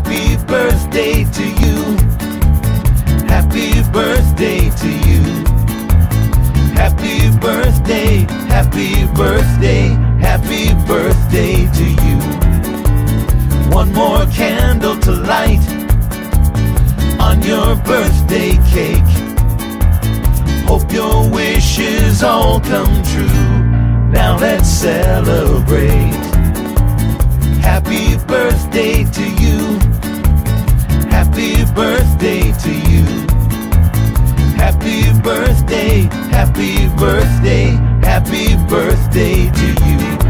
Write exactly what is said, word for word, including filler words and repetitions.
Happy birthday to you. Happy birthday to you. Happy birthday, happy birthday, happy birthday to you. One more candle to light on your birthday cake. Hope your wishes all come true. Now let's celebrate. Happy birthday to you. Happy birthday to you. Happy birthday, happy birthday, happy birthday to you.